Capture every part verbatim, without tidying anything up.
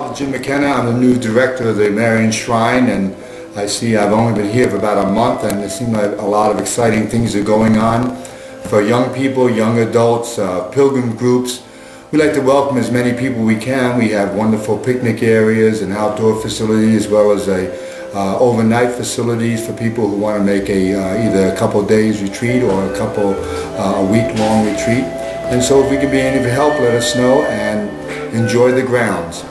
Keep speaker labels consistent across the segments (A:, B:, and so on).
A: Jim McKenna. I'm the new director of the Marian Shrine, and I see I've only been here for about a month, and it seems like a lot of exciting things are going on for young people, young adults, uh, pilgrim groups. We like to welcome as many people we can. We have wonderful picnic areas and outdoor facilities, as well as a uh, overnight facilities for people who want to make a uh, either a couple days retreat or a couple uh, a week long retreat. And so if we can be any help, let us know and enjoy the grounds.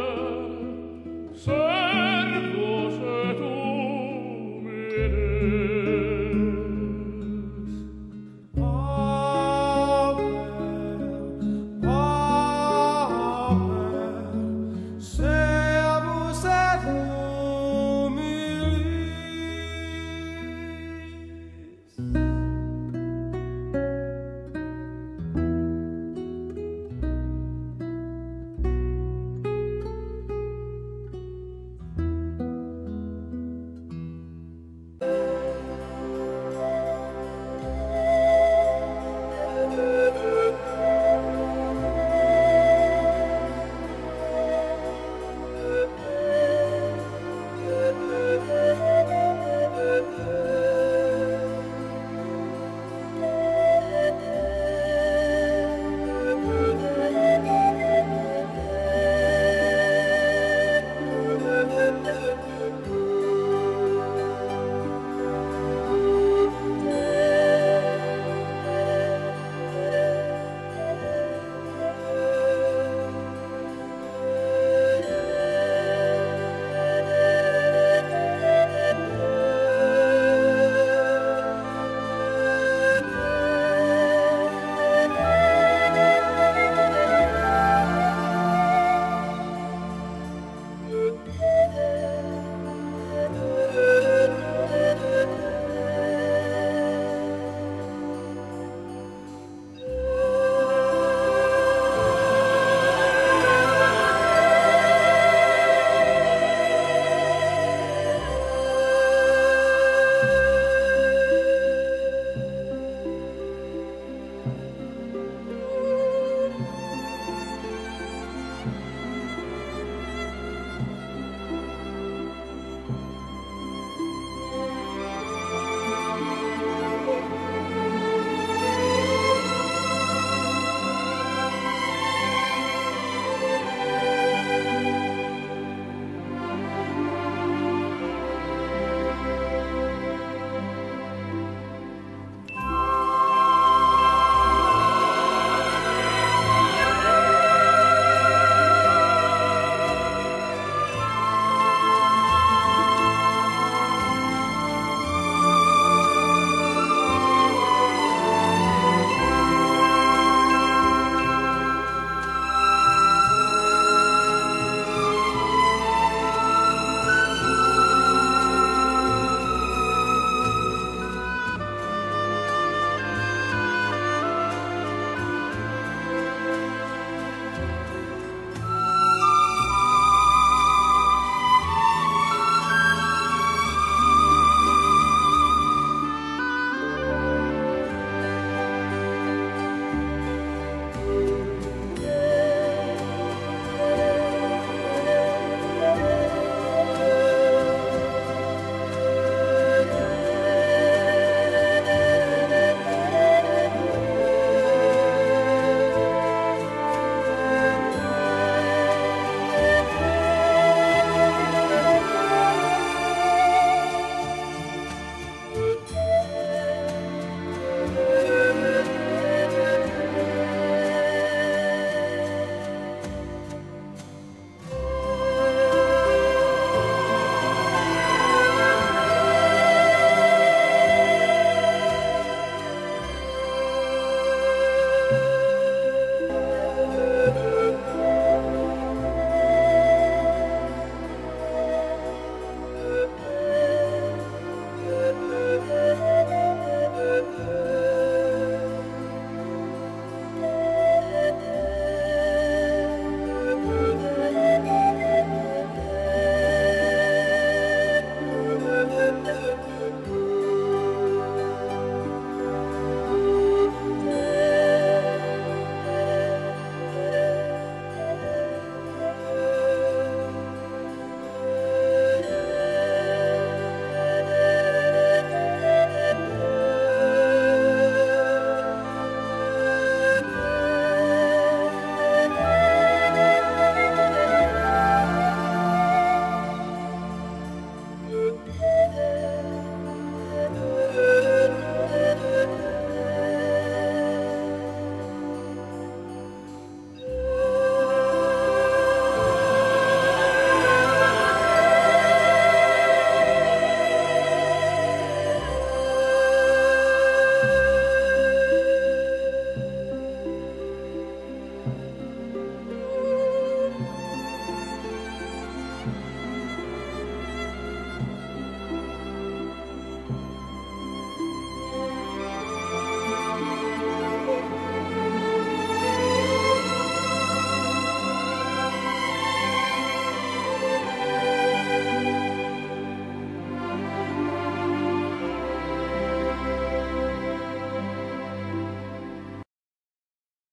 B: Servus et umine